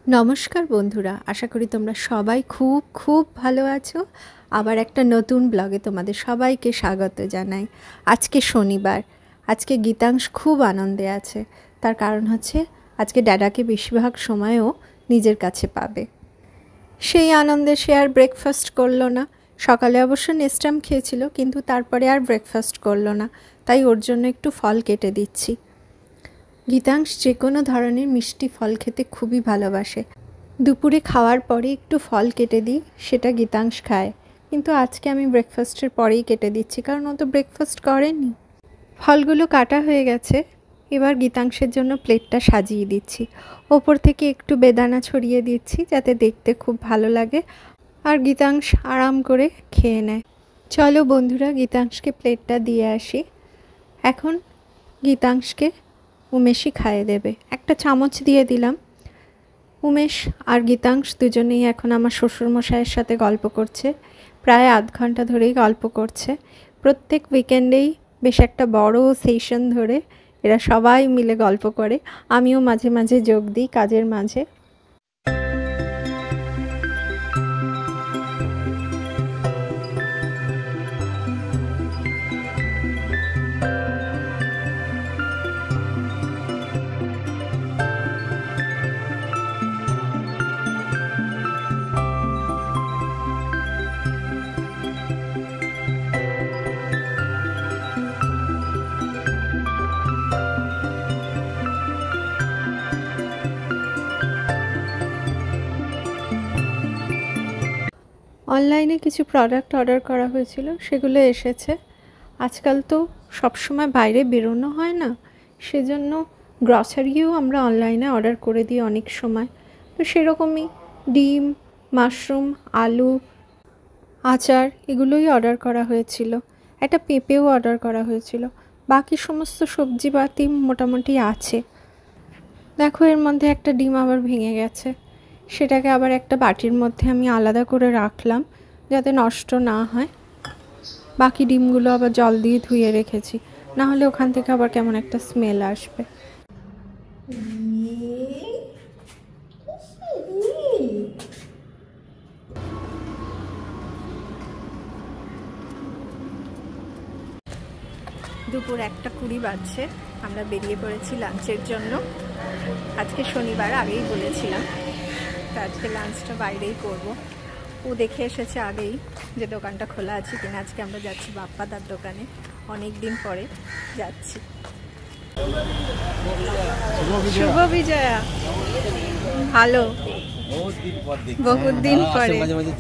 নমস্কার বন্ধুরা, আশা করি তোমরা সবাই খুব খুব ভালো আছো। আবার একটা নতুন ব্লগে তোমাদের সবাইকে স্বাগত জানাই। আজকে শনিবার, আজকে গীতাংশ খুব আনন্দে আছে। তার কারণ হচ্ছে আজকে ড্যাডাকে বেশিরভাগ সময়ও নিজের কাছে পাবে। সেই আনন্দে সে আর ব্রেকফাস্ট করলো না। সকালে অবশ্য নেস্টাম খেয়েছিল, কিন্তু তারপরে আর ব্রেকফাস্ট করলো না। তাই ওর জন্য একটু ফল কেটে দিচ্ছি। গীতাংশ যে কোনো ধরনের মিষ্টি ফল খেতে খুবই ভালোবাসে। দুপুরে খাওয়ার পরে একটু ফল কেটে দিই, সেটা গীতাংশ খায়। কিন্তু আজকে আমি ব্রেকফাস্টের পরেই কেটে দিচ্ছি, কারণ ও তো ব্রেকফাস্ট করেনি। ফলগুলো কাটা হয়ে গেছে। এবার গীতাংশের জন্য প্লেটটা সাজিয়ে দিচ্ছি। ওপর থেকে একটু বেদানা ছড়িয়ে দিচ্ছি, যাতে দেখতে খুব ভালো লাগে আর গীতাংশ আরাম করে খেয়ে নেয়। চলো বন্ধুরা, গীতাংশকে প্লেটটা দিয়ে আসি। এখন গীতাংশকে উমেশই খাইয়ে দেবে। একটা চামচ দিয়ে দিলাম। উমেশ আর গীতাংশ দুজনেই এখন আমার শ্বশুরমশাইয়ের সাথে গল্প করছে। প্রায় আধ ঘন্টা ধরেই গল্প করছে। প্রত্যেক উইকেন্ডেই বেশ একটা বড় সেশন ধরে এরা সবাই মিলে গল্প করে। আমিও মাঝে মাঝে যোগ দিই কাজের মাঝে। অনলাইনে কিছু প্রোডাক্ট অর্ডার করা হয়েছিল, সেগুলো এসেছে। আজকাল তো সবসময় বাইরে বেরোনো হয় না, সেজন্য গ্রসারিও আমরা অনলাইনে অর্ডার করে দিই অনেক সময়। তো সেরকমই ডিম, মাশরুম, আলু, আচার এগুলোই অর্ডার করা হয়েছিল। একটা পেঁপেও অর্ডার করা হয়েছিল। বাকি সমস্ত সবজিপাতি মোটামুটি আছে। দেখো, এর মধ্যে একটা ডিম আবার ভেঙে গেছে। সেটাকে আবার একটা বাটির মধ্যে আমি আলাদা করে রাখলাম, যাতে নষ্ট না হয়। বাকি ডিমগুলো আবার জল দিয়ে ধুয়ে রেখেছি, না হলে ওখান থেকে আবার কেমন একটা স্মেল আসবে। দুপুর 1:20 বাজছে। আমরা বেরিয়ে পড়েছি লাঞ্চের জন্য। আজকে শনিবার, আগেই বলেছিলাম, তো আজকে লাঞ্চটা বাইরেই করব। ও দেখে এসেছে আগেই যে দোকানটা খোলা আছে কিনা। আজকে আমরা যাচ্ছি বাপ্পাদার দোকানে, অনেক দিন পরে যাচ্ছি। শুভ বিজয়া। ভালো, বহুত দিন পরে।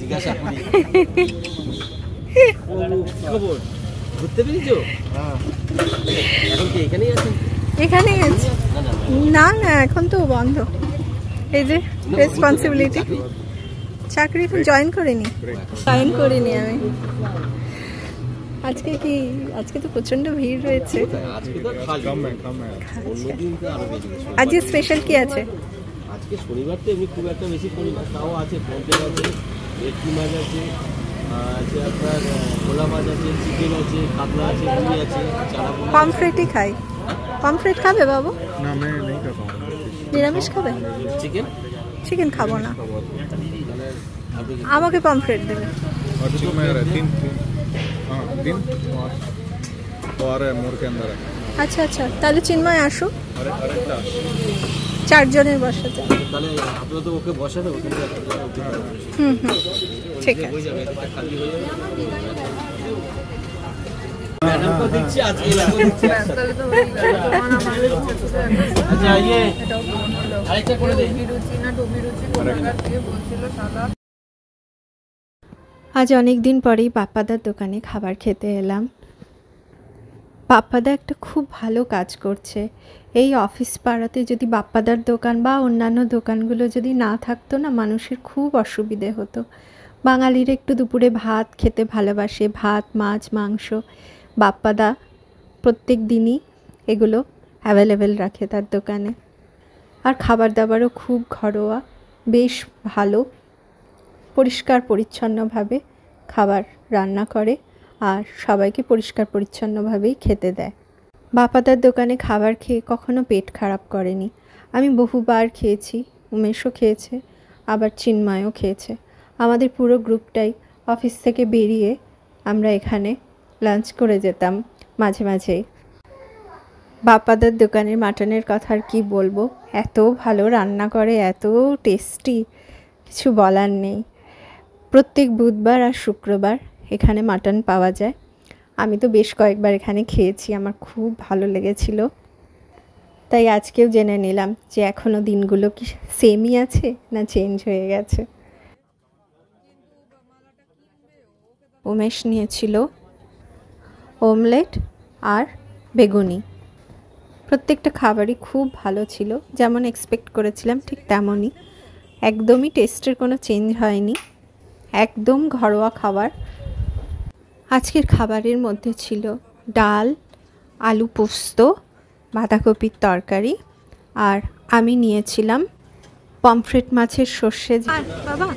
ঘুরতে পেরেছো? এখন কি এখানেই আছেন? এখানেই আছে। না না, এখন তো বন্ধ। এই যে রেসপন্সিবিলিটি। চাকরি এখন জয়েন করিনি আমি। আজকে তো প্রচন্ড ভিড় রয়েছে। আজকে স্পেশাল কি আছে? আজকে শনিবার তো এমনি খুব একটা বেশি পরিমাণ তাও আছে। পমফ্রেট আছে, ভেটকি মাছ আছে, আছে আপনার ভোলা মাছ আছে, চিকেন আছে, কাতলা আছে, রুই আছে, পমফ্রেটই খাই। পমফ্রেট খাবে বাবু? না, मैं नहीं खाता हूँ। নিরামিষ খাবে? চিকেন খাবো না, আমাকে পমফ্রেট দেবে। और चिकन में तीन और मोर के अंदर है। আচ্ছা আচ্ছা, তাহলে চিন্ময় আসুক। अरे 4 জনের বসাতে। তাহলে আপনারা তো ওকে বসাবে। ঠিক আছে। मैडम को दीजिए आज ये लगो दीजिए। अच्छा ये আরেকটা করে দেই। আজ অনেক দিন পরেই বাপ্পাদার দোকানে খাবার খেতে এলাম। বাপ্পাদা একটা খুব ভালো কাজ করছে। এই অফিস পাড়াতে যদি বাপ্পাদার দোকান বা অন্যান্য দোকানগুলো যদি না থাকতো না, মানুষের খুব অসুবিধে হতো। বাঙালির একটু দুপুরে ভাত খেতে ভালোবাসে, ভাত, মাছ, মাংস। বাপ্পাদা প্রত্যেক দিনই এগুলো অ্যাভেলেবেল রাখে তার দোকানে। আর খাবার দাবারও খুব ঘরোয়া, বেশ ভালো। পরিষ্কার পরিচ্ছন্নভাবে খাবার রান্না করে আর সবাইকে পরিষ্কার পরিচ্ছন্নভাবেই খেতে দেয়। বাপ্পাদার দোকানে খাবার খেয়ে কখনো পেট খারাপ করেনি। আমি বহুবার খেয়েছি, উমেশও খেয়েছে, আবার চিন্ময়ও খেয়েছে। আমাদের পুরো গ্রুপটাই অফিস থেকে বেরিয়ে আমরা এখানে লাঞ্চ করে যেতাম মাঝে মাঝেই। বাপ্পাদার দোকানের মাটনের কথা আর কি বলবো, এত ভালো রান্না করে, এত টেস্টি, কিছু বলার নেই। প্রত্যেক বুধবার আর শুক্রবার এখানে মাটন পাওয়া যায়। আমি তো বেশ কয়েকবার এখানে খেয়েছি, আমার খুব ভালো লেগেছিল। তাই আজকেও জেনে নিলাম যে এখনও দিনগুলো কি সেমই আছে না চেঞ্জ হয়ে গেছে। উমেশ নিয়েছিল অমলেট আর বেগুনি। প্রত্যেকটা খাবারই খুব ভালো ছিল, যেমন এক্সপেক্ট করেছিলাম ঠিক তেমনই। একদমই টেস্টের কোনো চেঞ্জ হয়নি, একদম ঘরোয়া খাবার। আজকের খাবারের মধ্যে ছিল ডাল, আলু পোস্ত, বাঁধাকপির তরকারি, আর আমি নিয়েছিলাম পমফ্রেট মাছের সর্ষে। বাবা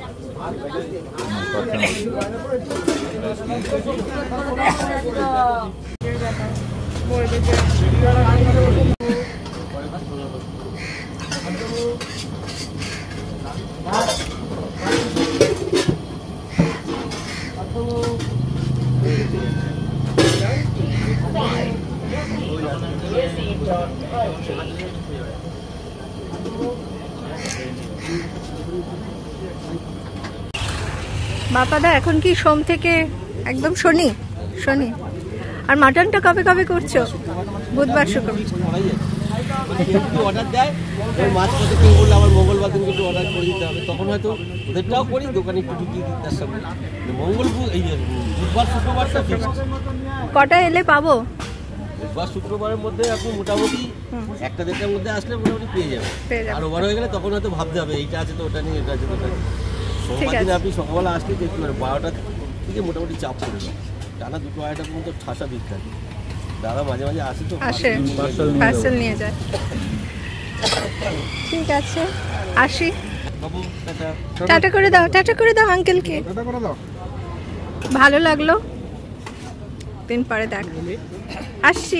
বাপাদা এখন কি সোম থেকে একদম শনি শনি? আর মাটনটা কবে কবে করছো? বুধবার শুক্রবার অর্ডার দেয়, মাছ কত কেউ বললে আমার মঙ্গলবার দিনকে একটু অর্ডার করে দিতে হবে, তখন হয়তো ওদেরটাও করি, দোকানে একটু ঢুকিয়ে দিই তার সঙ্গে। এই যে বুধবার শুক্রবারটা ফিক্সড। কটা এলে পাবো? বুধবার শুক্রবারের মধ্যে আপনি মোটামুটি 1-1:30টার মধ্যে আসলে মোটামুটি পেয়ে যাবেন। আর ওভার হয়ে গেলে তখন হয়তো ভাবতে হবে এইটা আছে তো ওটা নেই, এটা আছে তো ওটা নেই। সোমবার দিনে আপনি সকালবেলা আসলে দেখতে পারেন 12টা থেকে মোটামুটি চাপ পড়ে যায়, টানা 2-2:30 পর্যন্ত ঠাসা ভিড় থাকে। দাদা মাঝে মাঝে আসে তো পার্সেল নিয়ে যায়। ঠিক আছে, আসি। বাবু টাটা। টাটা করে দাও, টাটা করে দাও আঙ্কেলকে। ভালো লাগলো, দিন পরে দেখা, আসছি।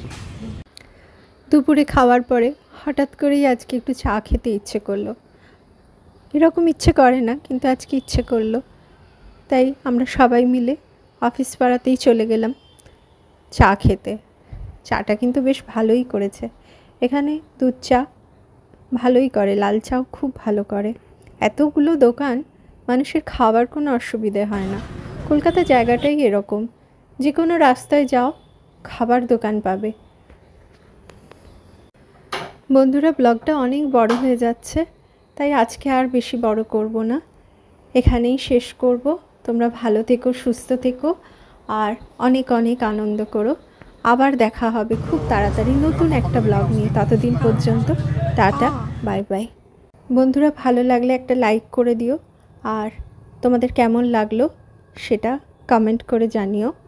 দুপুরে খাওয়ার পরে হঠাৎ করেই আজকে একটু চা খেতে ইচ্ছে করলো। এরকম ইচ্ছে করে না, কিন্তু আজকে ইচ্ছে করলো। তাই আমরা সবাই মিলে অফিস পাড়াতেই চলে গেলাম চা খেতে। চাটা কিন্তু বেশ ভালোই করেছে। এখানে দুধ চা ভালোই করে, লাল চাও খুব ভালো করে। এতগুলো দোকান, মানুষের খাবার কোনো অসুবিধে হয় না। কলকাতা জায়গাটাই এরকম, যে কোনো রাস্তায় যাও খাবার দোকান পাবে। বন্ধুরা, ব্লগটা অনেক বড় হয়ে যাচ্ছে, তাই আজকে আর বেশি বড় করব না, এখানেই শেষ করব। তোমরা ভালো থেকো, সুস্থ থেকো, আর অনেক অনেক আনন্দ করো। আবার দেখা হবে খুব তাড়াতাড়ি নতুন একটা ব্লগ নিয়ে। ততদিন পর্যন্ত টাটা, বাই বাই। বন্ধুরা, ভালো লাগলে একটা লাইক করে দিও, আর তোমাদের কেমন লাগলো সেটা কমেন্ট করে জানিও।